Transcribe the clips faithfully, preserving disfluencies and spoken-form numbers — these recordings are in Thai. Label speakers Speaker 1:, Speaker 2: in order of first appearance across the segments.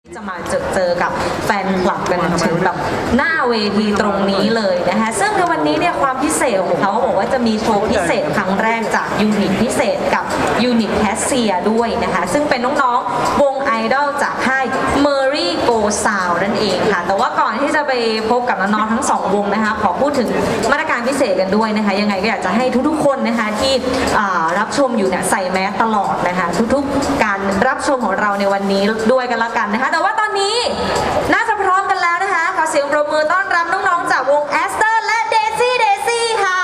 Speaker 1: จะมาเจอเจอกับแฟนคลับกันถึงแบบหน้าเวทีตรงนี้เลยนะคะซึ่งในวันนี้เนี่ยความพิเศษของเขาบอกว่าจะมีโชว์พิเศษครั้งแรกจากยูนิตพิเศษกับยูนิตแคสเซียด้วยนะคะซึ่งเป็นน้องๆวงไอดอลจากค่าย Merry Go Sound นั่นเองค่ะแต่ว่าก่อนที่จะไปพบกับน้องๆทั้งสองวงนะคะขอพูดถึงมาตรการพิเศษกันด้วยนะคะยังไงก็อยากจะให้ทุกๆคนนะคะที่รับชมอยู่เนี่ยใส่แมสตลอดนะคะทุกๆการรับชมของเราในวันนี้ด้วยกันละกันนะคะแต่ว่าตอนนี้น่าจะพร้อมกันแล้วนะคะขอเสียงปรบมือต้อนรับน้องๆจากวงแอสเตอร์และเดซี่เดซี่ค่ะ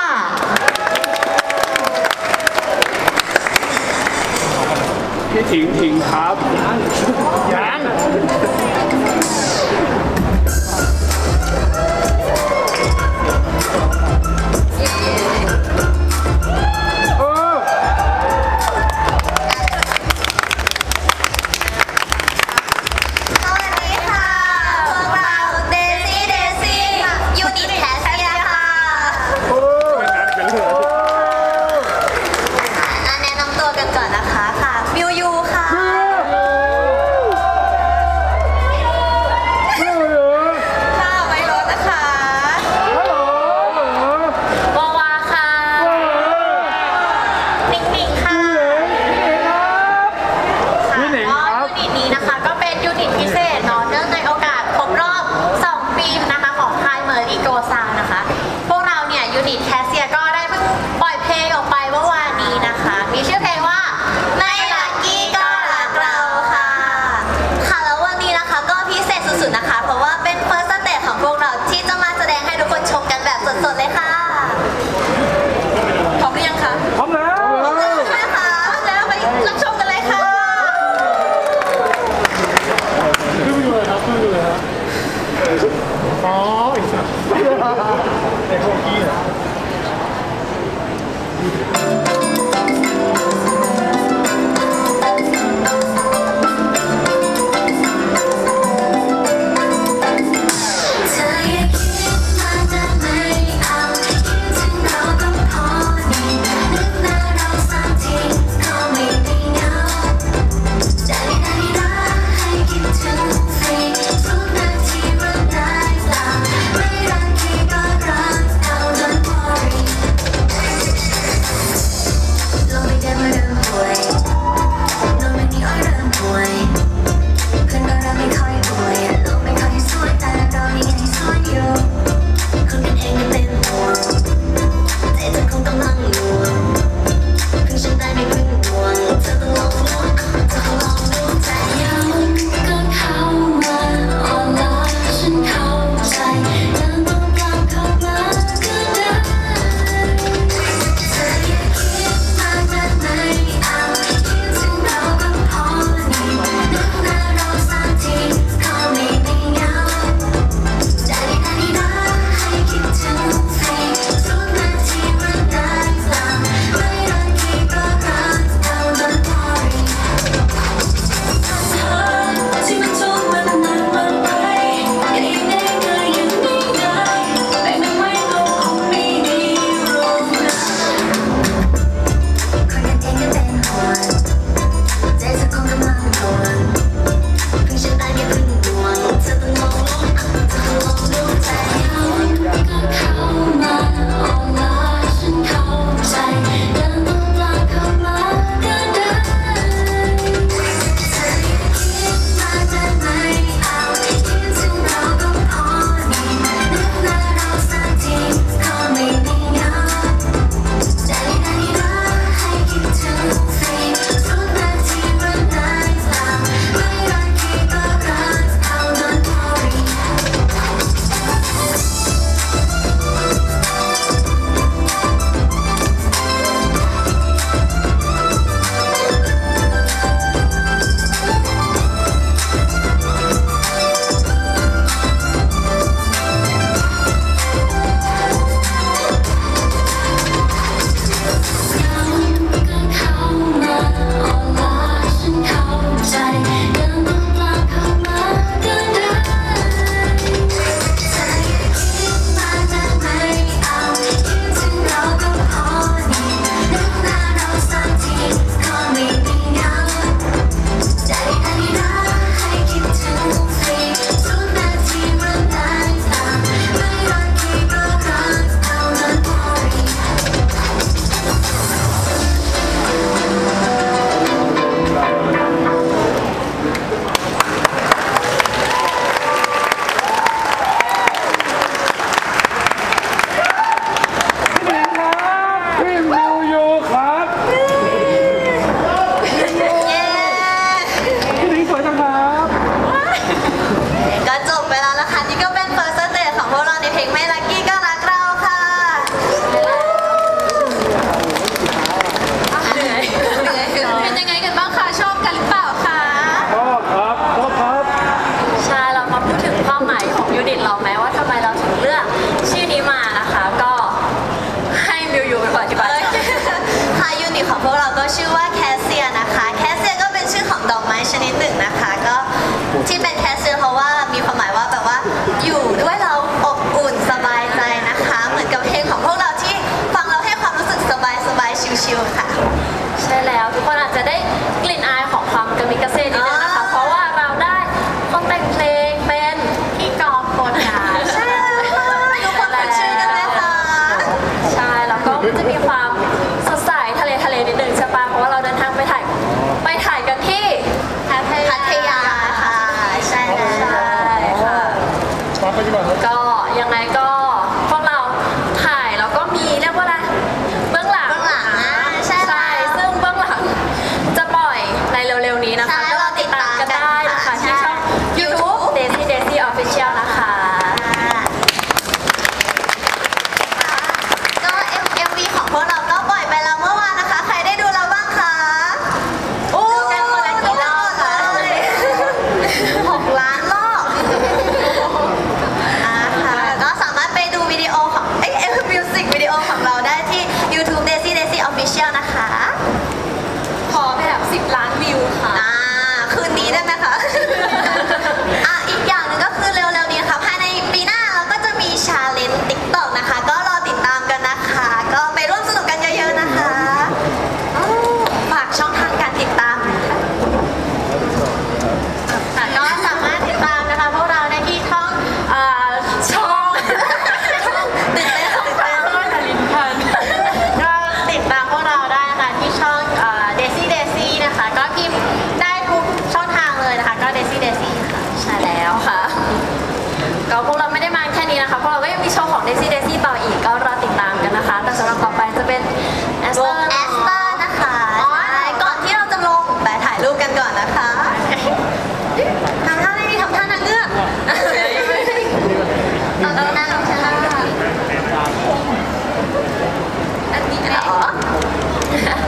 Speaker 2: พี่ถิงถิงครับยัง
Speaker 1: ค
Speaker 3: ก็พวกเราไม่ได้มาแค่นี้นะคะพวกเราก็ยังมีโชว์ของ Daisy Daisy ต่ออีกก็รอติดตามกันนะคะ แต่สำหรับต่อไปจะเป็นแอส
Speaker 4: ว
Speaker 3: เตอง ร์
Speaker 4: แอสตานะคะใช่ก่อนที่เราจะลงไปถ่ายรูปกันก่อนนะคะทำท่าอะไรดีทำท่านางเงือกตอนนี้น่ารักใช่ไหมอันนี้เหรอ